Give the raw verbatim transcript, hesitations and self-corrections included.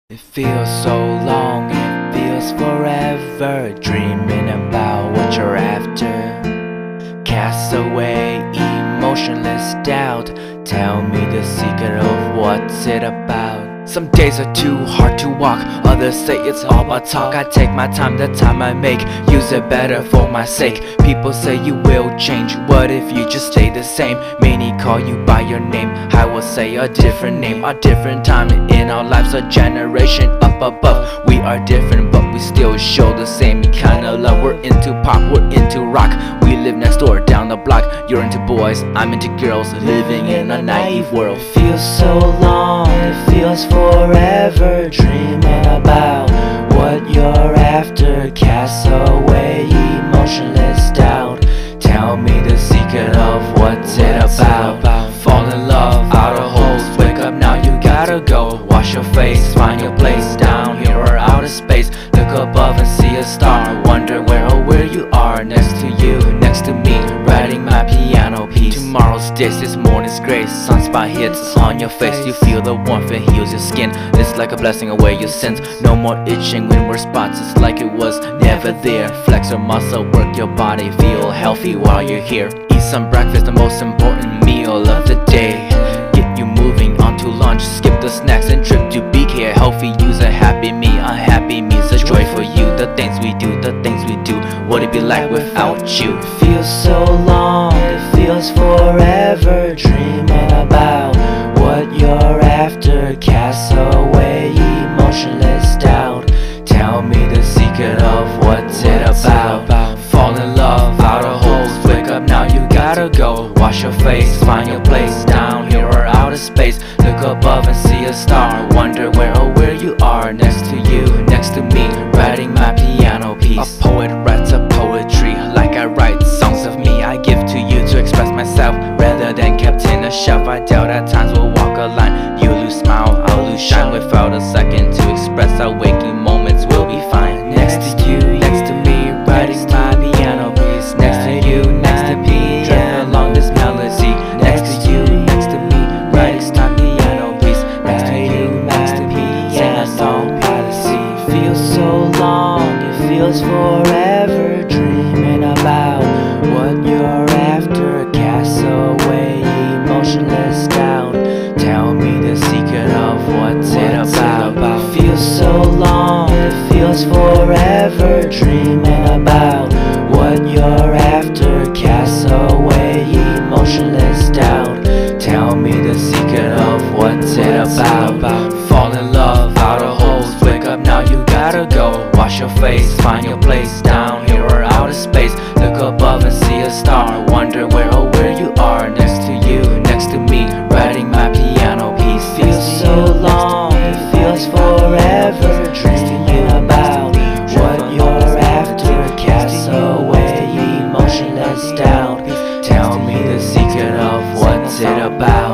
It feels so long, it feels forever, dreaming about what you're after. Cast away emotionless doubt, tell me the secret of what's it about. Some days are too hard to walk, others say it's all about talk. I take my time, the time I make, use it better for my sake. People say you will change, what if you just stay the same? Many call you by your name, I will say a different name. A different time in our lives, a generation up above. We are different but we still show the same kind of love. We're into pop, we're into rock, we live next door down the block. You're into boys, I'm into girls, living in a naive world. It feels so long, it feels forever, dreaming about what you're after. Cast away emotionless doubt, tell me the secret of what's it about. Fall in love, out of holes, wake up now, you gotta go. Wash your face, find your place, down here or outer space. Look above and see a star, wonder where or where you are. Next to you, next to me, writing my piano piece. Tomorrow's dish, this morning's grace, sunspot hits on your face. You feel the warmth, it heals your skin, it's like a blessing away your sins. No more itching when we're spots, it's like it was never there. Flex your muscle, work your body, feel healthy while you're here. Eat some breakfast, the most important meal of the day. Get you moving on to lunch, skip the snacks and trip to B K. Healthy, use a happy me, unhappy me's a joy for you. The things we do, the things we do, what it be like without you? It feels so long, it feels forever, dreaming about what you're after. Cast away emotionless doubt, tell me the secret of what's it about. Fall in love, out of holes, wake up now, you gotta go. Wash your face, find your place, down here or outer space. Look above and see a star, wonder where or where you are. Next to you, next to me, writing my piano piece. A poet writes a poetry, like I write songs of me. I give to you to express myself, rather than kept in a shelf. I doubt at times we'll walk a line, you lose smile, I'll lose shine. Without a second to express our waking moments, we'll be fine. Next to you, next to me, writing my piano piece. Next to you, next to me, drifting along this melody. Next to you, next to me, writing my piano piece. Next to you, next to me, sing a song by the sea. Feels so long, it feels forever, dreaming about what you're after. Cast away emotionless doubt, tell me the secret of what's it about. Feels so long, it feels forever, dreaming about what you're after. Cast away emotionless doubt, tell me the secret of what's it about. Fall in love, out of holes, wake up now, you gotta go. Wash your face, find your place, down here or outer space. Look above and see a star, wonder where or where you are. Next to you, next to me, writing my piano piece. Feels so long, it feels forever, dreaming about what you're after. Cast away emotionless doubt, tell me the secret of what's it about.